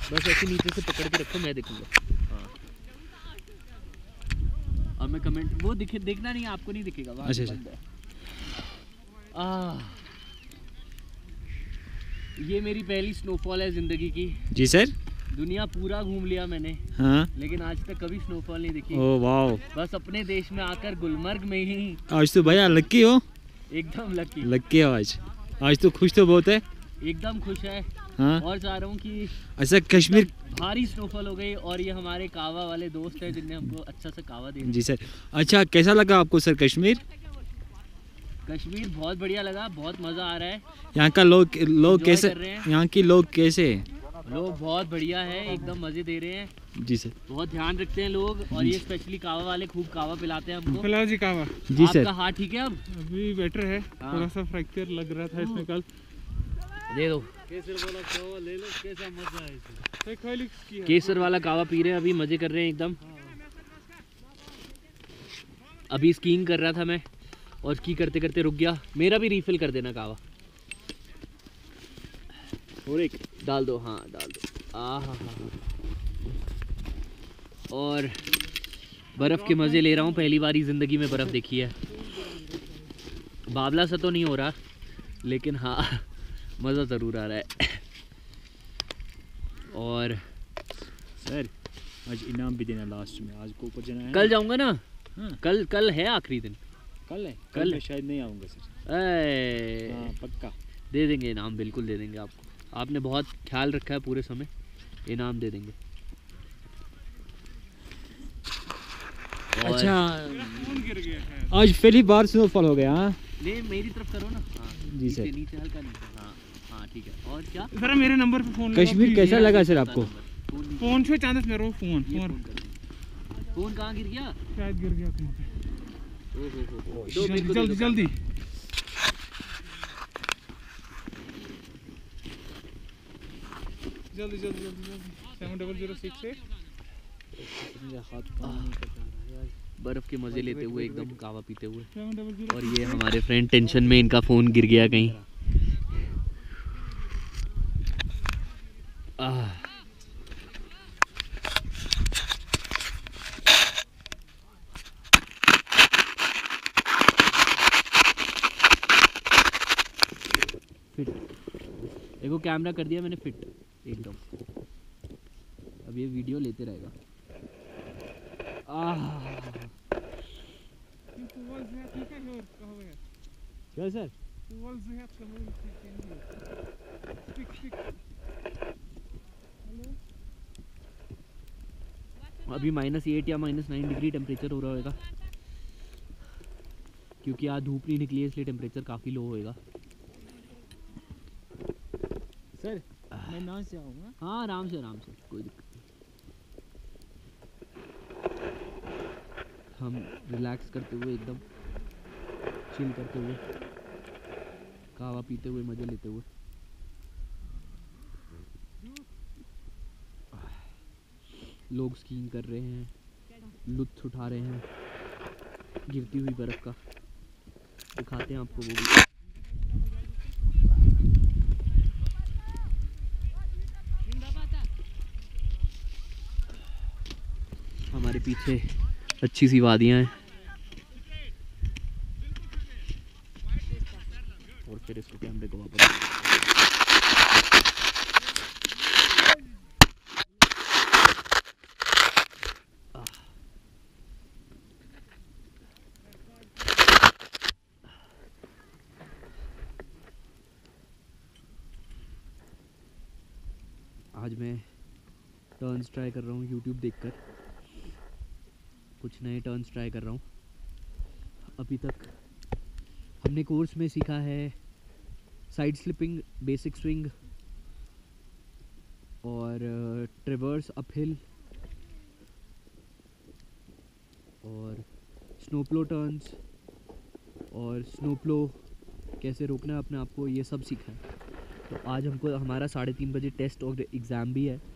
बस ऐसे नीचे से पकड़ के रखो, मैं देखूंगा। हाँ, और मैं कमेंट वो देखना नहीं, आपको नहीं दिखेगा वहाँ। अच्छा बंद है। ये मेरी पहली स्नोफॉल है ज़िंदगी की। जी सर। दुनिया पूरा घूम लिया मैंने, हाँ, लेकिन आज तक कभी स्नोफॉल नहीं दिखी। ओ वाह, बस अपने देश में आकर गुलमर्ग में ही आज तो भैया लक्की हो। एकदम लकी। लक्की हो आज तो खुश तो बहुत है। एकदम खुश है। हाँ, और चाह रहा हूँ कि अच्छा कश्मीर भारी स्नोफॉल हो गई, और ये हमारे कावा वाले दोस्त हैं जिनने हमको अच्छा सा कावा दिया। जी सर। अच्छा कैसा लगा आपको सर कश्मीर? कश्मीर बहुत बढ़िया लगा, बहुत मज़ा आ रहा है। यहाँ का लोग Enjoy कैसे, कर रहे हैं। यहाँ के लोग कैसे हैं? लोग बहुत बढ़िया है, एकदम मज़े दे रहे हैं। जी सर। बहुत ध्यान रखते हैं लोग, और ये स्पेशली कावा वाले खूब कावा पिलाते हैं हमको। पिलाओ जी कावा। जी सर। आपका हाथ ठीक है अब? अभी बेटर है, हाँ। थोड़ा सा फ्रैक्चर लग रहा था इसमें कल। दे दो। केसर वाला कावा ले लो, कैसा मजा है इसमें। केसर वाला कावा पी रहे हैं अभी, मज़े कर रहे हैं एकदम। अभी स्कीइंग कर रहा था मैं, और स्की करते करते रुक गया। मेरा भी रीफिल कर देना कावा, और एक डाल दो। हाँ डाल दो। आहा हा। और बर्फ़ के मज़े ले रहा हूँ, पहली बार ही ज़िंदगी में बर्फ़ देखी है। बावला सा तो नहीं हो रहा, लेकिन हाँ मज़ा ज़रूर आ रहा है। और सर आज इनाम भी देना लास्ट में, आज को देना है। कल जाऊँगा ना। हाँ। कल है आखिरी दिन। कल है? कल मैं शायद नहीं आऊँगा सर। हाँ पक्का दे देंगे इनाम, बिल्कुल दे देंगे आपको। आपने बहुत ख्याल रखा है पूरे समय, इनाम दे देंगे। और अच्छा फोन गिर गया है। आज पहली बार स्नोफॉल हो गया। हाँ नहीं, मेरी तरफ करो ना। हाँ जी सर। नीचे हल्का नीचे। हाँ हाँ ठीक है। और क्या? जरा मेरे नंबर पे फोन लगाओ कश्मीर please। कैसा लगा सर आपको? फोन छो चांदस मेरो फोन ये फोन फोन कर दो। फोन कहाँ गिर गया? शायद गिर गया कहीं पे। ओहो, दो मेरे को दे जल्दी दो। जल्दी जल्दी जल्दी जल्दी जल्दी 7006 बर्फ के मजे लेते हुए एकदम कावा पीते हुए। 7006। और ये हमारे फ्रेंड टेंशन में, इनका फ़ोन गिर गया कहीं। फिट, देखो कैमरा कर दिया मैंने फिट एकदम। अब ये वीडियो लेते रहेगा। क्या सर? अभी -8 या -9 डिग्री टेम्परेचर हो रहा होगा, क्योंकि आज धूप नहीं निकली है, इसलिए टेम्परेचर काफ़ी लो होएगा। सर मैं नाव से आऊँगा। हाँ आराम से कोई दिक्कत नहीं। हम रिलैक्स करते हुए एकदम चिल करते हुए, कावा पीते हुए, मज़े लेते हुए। लोग स्कीइंग कर रहे हैं, लुत्फ़ उठा रहे हैं गिरती हुई बर्फ़ का। दिखाते हैं आपको वो भी। हमारे पीछे अच्छी सी वादियाँ हैं, और फिर इसको कैमरे को वापस। आज मैं टर्न्स ट्राई कर रहा हूँ YouTube देखकर, कुछ नए टर्न्स ट्राई कर रहा हूँ। अभी तक हमने कोर्स में सीखा है साइड स्लिपिंग, बेसिक स्विंग, और ट्रिवर्स अपहिल, और स्नोप्लो टर्न्स, और स्नोप्लो कैसे रोकना है अपने आप को, ये सब सीखा है। तो आज हमको हमारा 3:30 बजे टेस्ट और एग्ज़ाम भी है।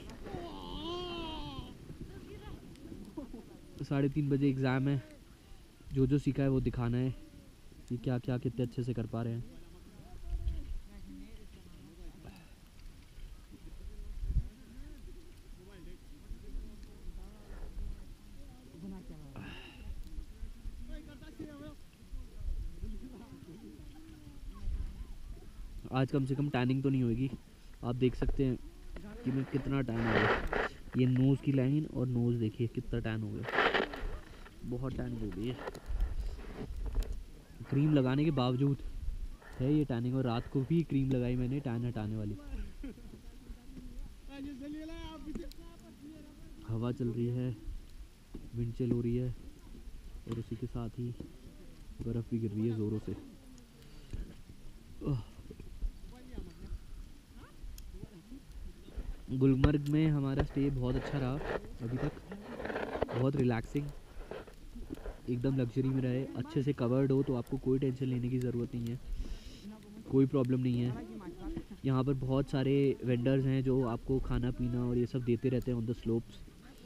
3:30 बजे एग्ज़ाम है। जो सीखा है वो दिखाना है कि क्या क्या कितने अच्छे से कर पा रहे हैं। आज कम से कम टैनिंग तो नहीं होगी। आप देख सकते हैं कि मैं कितना टैन हो गया। ये नोज़ की लाइन और नोज़ देखिए कितना टैन हो गया, बहुत टैनिंग हो गई है। क्रीम लगाने के बावजूद है ये टैनिंग, और रात को भी क्रीम लगाई मैंने टैन हटाने वाली। हवा चल रही है, विंड चिल हो रही है, और उसी के साथ ही बर्फ़ भी गिर रही है ज़ोरों से। गुलमर्ग में हमारा स्टे बहुत अच्छा रहा अभी तक, बहुत रिलैक्सिंग, एकदम लग्जरी में रहे। अच्छे से कवर्ड हो तो आपको कोई टेंशन लेने की ज़रूरत नहीं है, कोई प्रॉब्लम नहीं है। यहाँ पर बहुत सारे वेंडर्स हैं जो आपको खाना पीना और ये सब देते रहते हैं ऑन द स्लोप्स,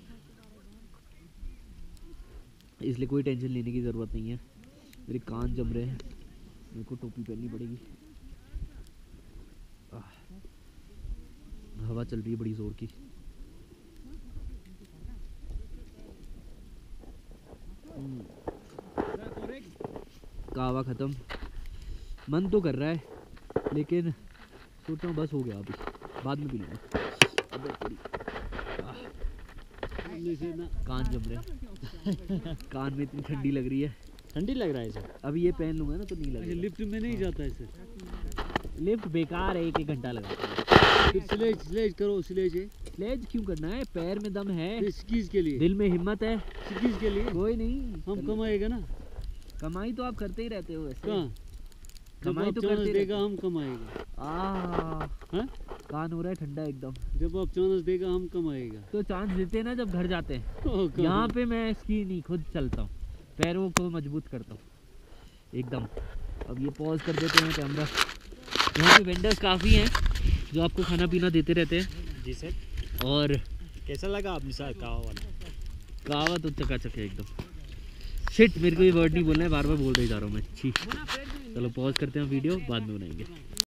इसलिए कोई टेंशन लेने की ज़रूरत नहीं है। मेरे कान जम रहे हैं, मेरे को टोपी पहननी पड़ेगी। हवा चल रही है बड़ी ज़ोर की। कहवा ख़त्म, मन तो कर रहा है लेकिन सोच रहा हूँ बस हो गया, अभी बाद में पी लूँगा। अबे थोड़ी कान जम रहे हैं, कान में इतनी ठंडी लग रही है। ठंडी लग रहा है सर? अभी ये पहन लूँगा ना तो नहीं लगेगा। लिफ्ट में नहीं जाता है सर? लिफ्ट बेकार है, 1-1 घंटा लगाता है। फिर स्लेज करो, स्लेज है। स्लेज क्यों करना है, पैर में दम है, किस चीज के लिए? दिल में हिम्मत है। किस के लिए? कोई नहीं, हम कमाएगा ना। कमाई तो आप करते ही रहते हो वैसे। कहाँ? कमाई तो करते देगा हम कमाएगा। हाँ? कान हो रहा है ठंडा एकदम। जब आप चांस देगा हम कमाएगा। तो चांस देते हैं ना जब घर जाते हैं। कहाँ? यहाँ पे मैं इसकी नहीं, खुद चलता हूँ, पैरों को मजबूत करता हूँ एकदम। अब ये पॉज कर देते हैं कैमरा। यहाँ पे वेंडर्स काफ़ी हैं जो आपको खाना पीना देते रहते हैं। जी सर। और कैसा लगा आपने सर कहवा वाला? कहवा तो चकाचक है एकदम। शिट, मेरे को ये वर्ड नहीं बोलना है, बार बार बोल रही जा रहा हूँ मैं। छी। चलो पॉज करते हैं वीडियो, बाद में बनाएंगे।